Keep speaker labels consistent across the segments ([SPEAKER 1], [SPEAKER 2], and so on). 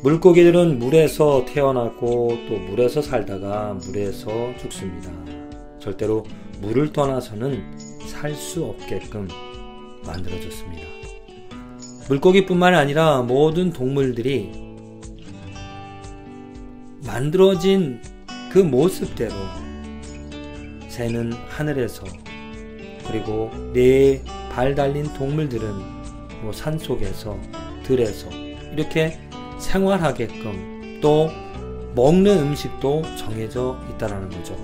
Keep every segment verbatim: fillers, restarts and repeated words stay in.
[SPEAKER 1] 물고기들은 물에서 태어나고 또 물에서 살다가 물에서 죽습니다. 절대로 물을 떠나서는 살 수 없게끔 만들어졌습니다. 물고기뿐만 아니라 모든 동물들이 만들어진 그 모습대로 새는 하늘에서, 그리고 네 발 달린 동물들은 뭐 산속에서, 들에서 이렇게 생활하게끔, 또 먹는 음식도 정해져 있다는 거죠.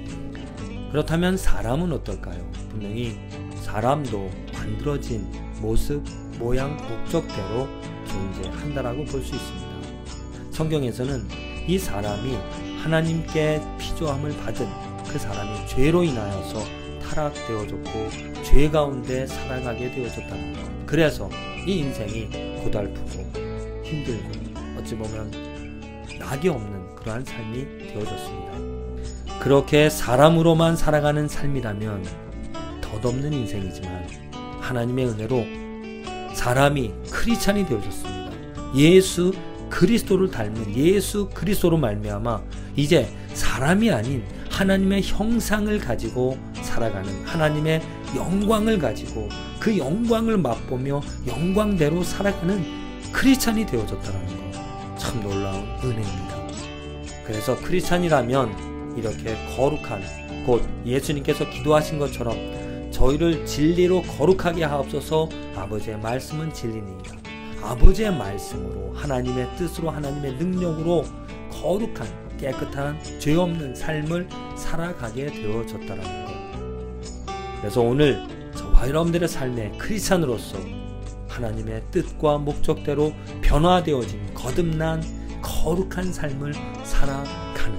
[SPEAKER 1] 그렇다면 사람은 어떨까요? 분명히 사람도 만들어진 모습, 모양, 목적대로 존재한다라고 볼 수 있습니다. 성경에서는 이 사람이 하나님께 피조함을 받은 그 사람이 죄로 인하여서 타락되어졌고 죄 가운데 살아가게 되어졌다는 것. 그래서 이 인생이 고달프고 힘들고 어찌 보면 낙이 없는 그러한 삶이 되어졌습니다. 그렇게 사람으로만 살아가는 삶이라면 덧없는 인생이지만 하나님의 은혜로 사람이 크리스찬이 되어졌습니다. 예수 그리스도를 닮은 예수 그리스도로 말미암아 이제 사람이 아닌 하나님의 형상을 가지고 살아가는, 하나님의 영광을 가지고 그 영광을 맛보며 영광대로 살아가는 크리스찬이 되어졌다는 것, 참 놀라운 은혜입니다. 그래서 크리스찬이라면 이렇게 거룩한, 곧 예수님께서 기도하신 것처럼 저희를 진리로 거룩하게 하옵소서. 아버지의 말씀은 진리니이다. 아버지의 말씀으로, 하나님의 뜻으로, 하나님의 능력으로 거룩한 깨끗한 죄 없는 삶을 살아가게 되어졌다는 것. 그래서 오늘 저와 여러분들의 삶의 크리스찬으로서 하나님의 뜻과 목적대로 변화되어진 거듭난 거룩한 삶을 살아가는,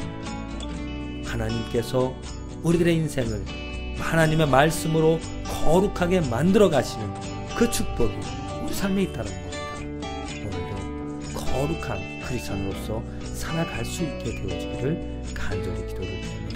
[SPEAKER 1] 하나님께서 우리들의 인생을 하나님의 말씀으로 거룩하게 만들어 가시는 그 축복이 우리 삶에 있다는 겁니다. 오늘도 거룩한 크리스찬으로서 살아갈 수 있게 되어지기를 간절히 기도를 드립니다.